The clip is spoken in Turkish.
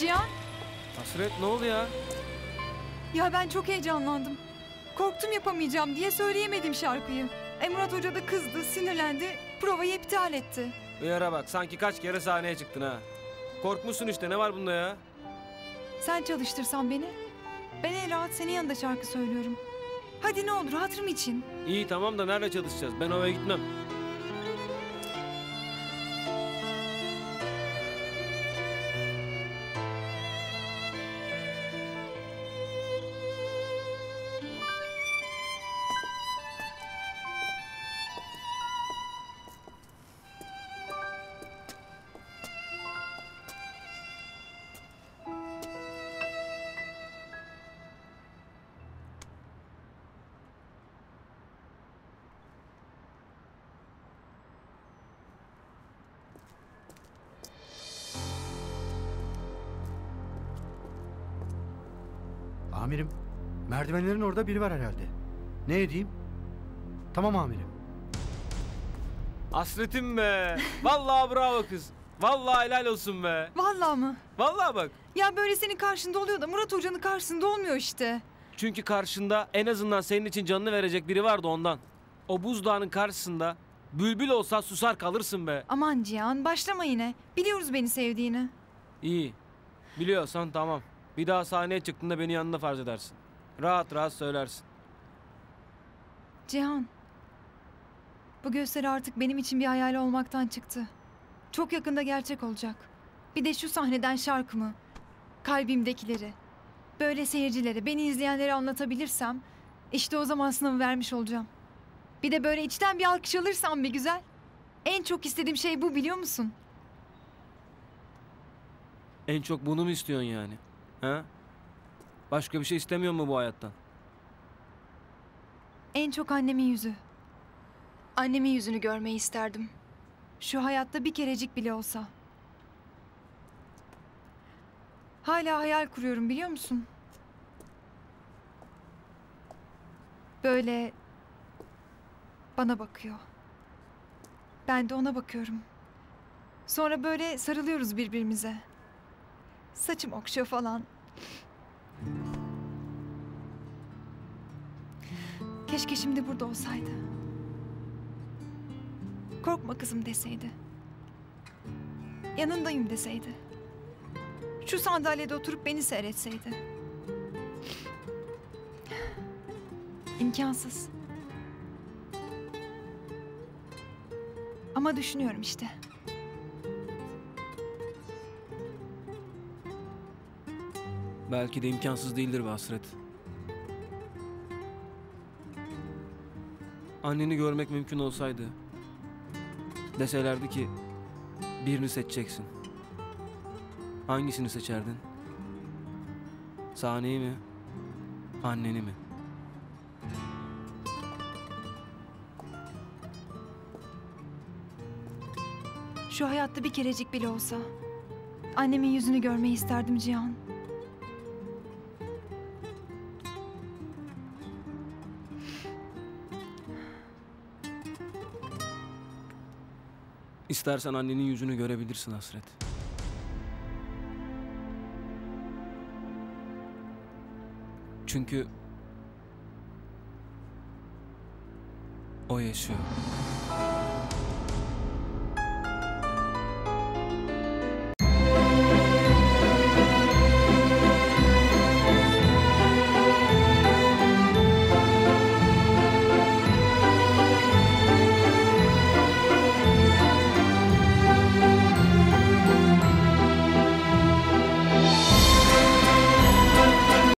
Cihan, Hasret ne oldu ya? ya ben çok heyecanlandım. Korktum yapamayacağım diye söyleyemedim şarkıyı. Murat Hoca da kızdı, sinirlendi, provayı iptal etti. Uyara bak, sanki kaç kere sahneye çıktın ha. Korkmuşsun işte, ne var bunda ya? Sen çalıştırsan beni. Ben en rahat senin yanında şarkı söylüyorum. Hadi ne olur hatırım için. İyi tamam da nerede çalışacağız? Ben oraya gitmem. Amirim, merdivenlerin orada biri var herhalde. Ne edeyim? Tamam amirim. Hasretim be. Vallahi bravo kız. Vallahi helal olsun be. Vallahi mı? Vallahi bak. Ya böyle senin karşında oluyor da Murat Hoca'nın karşısında olmuyor işte. Çünkü karşında en azından senin için canını verecek biri vardı ondan. O buzdağının karşısında bülbül olsa susar kalırsın be. Aman Cihan başlama yine. Biliyoruz beni sevdiğini. İyi. Biliyorsan tamam. Bir daha sahneye çıktığında beni yanında farz edersin. Rahat rahat söylersin. Cihan. Bu gösteri artık benim için bir hayal olmaktan çıktı. Çok yakında gerçek olacak. Bir de şu sahneden şarkımı, kalbimdekileri, böyle seyircilere, beni izleyenlere anlatabilirsem, işte o zaman sınavı vermiş olacağım. Bir de böyle içten bir alkış alırsam bir güzel. En çok istediğim şey bu, biliyor musun? En çok bunu mu istiyorsun yani? Ha? Başka bir şey istemiyor mu bu hayattan? En çok annemin yüzü. Annemin yüzünü görmeyi isterdim. Şu hayatta bir kerecik bile olsa. Hala hayal kuruyorum, biliyor musun? Böyle bana bakıyor. Ben de ona bakıyorum. Sonra böyle sarılıyoruz birbirimize. Saçım okşuyor falan. Keşke şimdi burada olsaydı. Korkma kızım deseydi. Yanındayım deseydi. Şu sandalyede oturup beni seyretseydi. İmkansız. Ama düşünüyorum işte. Belki de imkansız değildir be Hasret. Anneni görmek mümkün olsaydı, deselerdi ki birini seçeceksin. Hangisini seçerdin? Sahneyi mi? Anneni mi? Şu hayatta bir kerecik bile olsa annemin yüzünü görmeyi isterdim Cihan. İstersen annenin yüzünü görebilirsin Hasret. Çünkü o yaşıyor.